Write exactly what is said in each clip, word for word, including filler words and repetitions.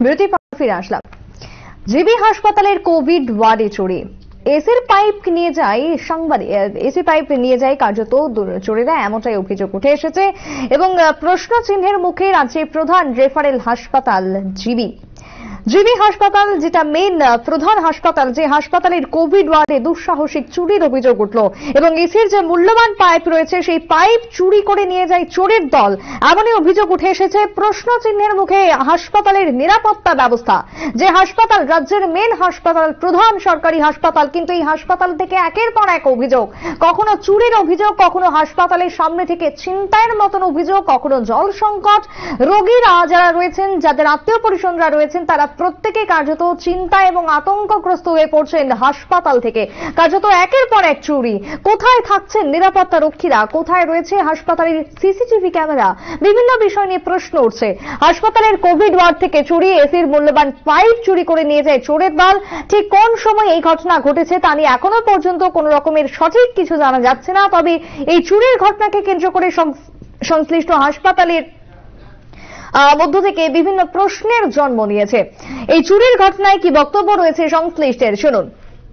বিরতির পর ফিরে আসলাম। জিবি হাসপাতালের কোভিড ওয়ার্ডে চুরি, এসির পাইপ নিয়ে যায় সাংবাদিক এসি পাইপ নিয়ে যায় কার্যত চোরেরা, এমনটাই অভিযোগ উঠে এসেছে এবং প্রশ্ন চিহ্নের মুখে রাজ্যের প্রধান রেফারেল হাসপাতাল জিবি জিবি হাসপাতাল, যেটা মেন প্রধান হাসপাতাল, যে হাসপাতালের কোভিড ওয়ার্ডে দুঃসাহসিক চুরির অভিযোগ উঠল এবং এসির যে মূল্যবান পাইপ রয়েছে সেই পাইপ চুরি করে নিয়ে যায় চোরের দল, এমনই অভিযোগ উঠে এসেছে। প্রশ্ন চিহ্নের মুখে হাসপাতালের নিরাপত্তা ব্যবস্থা, যে হাসপাতাল রাজ্যের মেন হাসপাতাল, প্রধান সরকারি হাসপাতাল, কিন্তু এই হাসপাতাল থেকে একের পর এক অভিযোগ, কখনো চুরির অভিযোগ, কখনো হাসপাতালের সামনে থেকে ছিনতাইয়ের মতন অভিযোগ, কখনো জল সংকট। রোগীরা যারা রয়েছেন, যাদের আত্মীয় পরিজনরা রয়েছেন, তারা প্রত্যেকে কার্যত চিন্তা এবং আতঙ্কগ্রস্ত হয়ে পড়ছেন হাসপাতাল থেকে। কার্যত একের পর এক চুরি। কোথায় থাকছেন নিরাপত্তা রক্ষীরা, কোথায় রয়েছে হাসপাতালের সিসিটিভি ক্যামেরা, বিভিন্ন বিষয় নিয়ে প্রশ্ন উঠছে। হাসপাতালের কোভিড ওয়ার্ড থেকে চুরি, এসির মূল্যবান পাইপ চুরি করে নিয়ে যায় চোরের দল। ঠিক কোন সময় এই ঘটনা ঘটেছে তা নিয়ে এখনো পর্যন্ত কোন রকমের সঠিক কিছু জানা যাচ্ছে না। তবে এই চুরির ঘটনাকে কেন্দ্র করে সংশ্লিষ্ট হাসপাতালের মধ্য থেকে বিভিন্ন প্রশ্নের জন্ম নিয়েছে। এই চুরির ঘটনায় কি বক্তব্য রয়েছে সংশ্লিষ্টের, শুনুন।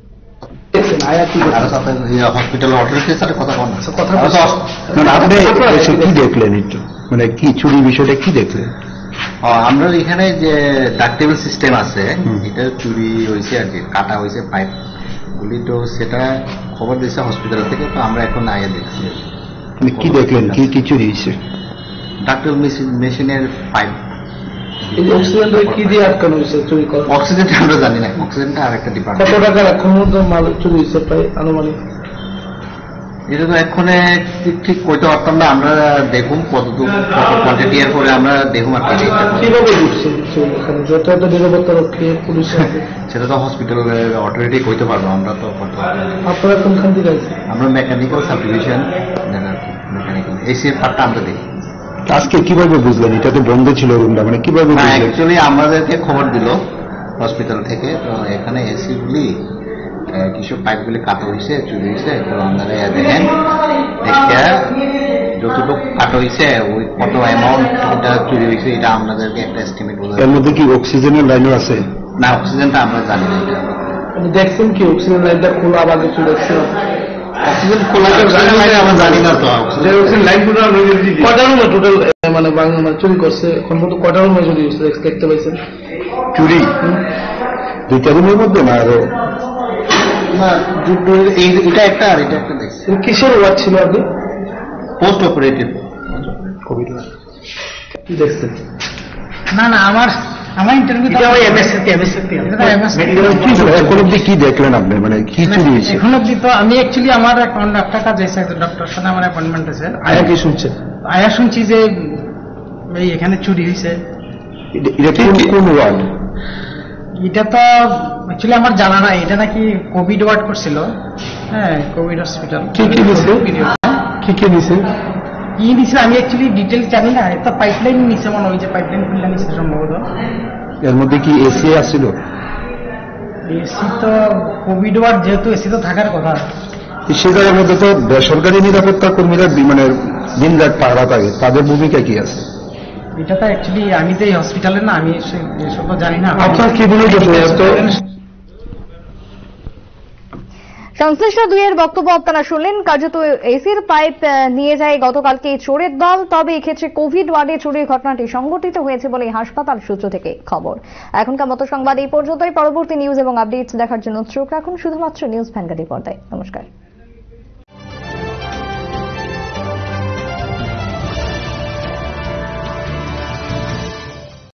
কি দেখলেন একটু, মানে কি চুরি বিষয়টা কি দেখলেন? আমরা এখানে যে ডাক্টেবল সিস্টেম আছে, এটা চুরি হয়েছে আর কি, কাটা হয়েছে পাইপ গুলি, তো সেটা খবর দিয়েছে হসপিটাল থেকে, তো আমরা এখন আগে দেখছি। কি দেখলেন, কি কি চুরি হয়েছে? ডাক্তার মেশিনের পাইপ। অক্সিজেন কি দিয়ে আটকানো হয়েছে চুরি করা? অক্সিজেনটা আমরা জানি না, অক্সিজেনটা আর একটা ডিপার্টমেন্ট। কত টাকার এখন মাল চুরি হয়েছে প্রায় আনুমানিক? এটা তো এক্ষণে ঠিক কইতে পারতাম না, আমরা দেখুন কতটুকু কোয়ান্টিটি এর পরে আমরা দেখুন আর কি। কিভাবে ঢুকছে এখানে, যত এত নিরাপত্তা রক্ষী পুলিশ সেটা তো হসপিটালের অথরিটি কইতে পারবো, আমরা তো করতে পারবো। আপনারা কোনখান থেকে আছে? আমরা মেকানিক্যাল সাব ডিভিশন, মেকানিক্যাল এসির পার্টটা আমরা দেখি। আজকে কিভাবে বুঝলেন এটা তো বন্ধ ছিল রুমটা, মানে কিভাবে? অ্যাকচুয়ালি আমাদেরকে খবর দিল হসপিটাল থেকে, তো এখানে এসি গুলি কিছু পাইপ গুলি কাটা হয়েছে, চুরি হয়েছে, তো আপনারা দেখেন, দেখে যতটুকু কাটা হয়েছে ওই কত অ্যামাউন্ট এটা চুরি হয়েছে, এটা আপনাদেরকে একটা এস্টিমেট বলে। এর মধ্যে কি অক্সিজেনের লাইনও আছে? না, অক্সিজেনটা আমরা জানি না। এটা দেখছেন কি অক্সিজেন লাইনটা খোলা বা কিছু দেখছেন? অক্সিজেন খোলা আমরা জানি না, তো অক্সিজেন লাইন কটা রুমে টোটাল মানে বাংলা চুরি করছে এখন পর্যন্ত কটা রুমে চুরি হয়েছে দেখতে পাইছেন? চুরি দুইটা রুমের মধ্যে না আরো? না, এটা একটা আর এটা একটা দেখছি। কিসের ওয়ার্ড ছিল আগে? পোস্ট অপারেটিভ কোভিড কি দেখছেন? না না, আমার আমার ইন্টারভিউ কি দেখলেন আপনি, মানে কি চুরি হয়েছে এখন অব্দি? তো আমি অ্যাকচুয়ালি আমার একটা কাজ আছে, একজন ডক্টরের সাথে আমার অ্যাপয়েন্টমেন্ট আছে। আয়া কি শুনছেন? আয়া শুনছি যে এই এখানে চুরি হয়েছে। কোন ওয়ার্ড এটা? তো অ্যাকচুয়ালি আমার জানা নাই, এটা নাকি কোভিড ওয়ার্ড করছিল। হ্যাঁ, কোভিড হসপিটাল। কি কি দিছে? কি কি দিছে? কি দিছে আমি অ্যাকচুয়ালি ডিটেলস জানি না। এটা পাইপলাইন নিচে মনে হয়, যে পাইপলাইন খুললে নিচে সম্ভবত। এর মধ্যে কি এসি আসছিল? এসি তো কোভিড ওয়ার্ড যেহেতু এসি তো থাকার কথা। সে জায়গার মধ্যে তো বেসরকারি নিরাপত্তা কর্মীরা মানে দিন রাত পাহারা থাকে, তাদের ভূমিকা কি আছে? এটা তো অ্যাকচুয়ালি আমি তো এই হসপিটালে না, আমি এসব জানি না। আপনার কি মনে হচ্ছে? সংশ্লিষ্ট দুইয়ের বক্তব্য আপনারা শুনলেন। কার্যত এসির পাইপ নিয়ে যায় গতকালকে চোরের দল। তবে এক্ষেত্রে কোভিড ওয়ার্ডে চুরির ঘটনাটি সংঘটিত হয়েছে বলে হাসপাতাল সূত্র থেকে খবর। এখনকার মতো সংবাদ এই পর্যন্তই। পরবর্তী নিউজ এবং আপডেটস দেখার জন্য চোখ রাখুন শুধুমাত্র নিউজ ভ্যানগার্ডের পর্দায়। নমস্কার।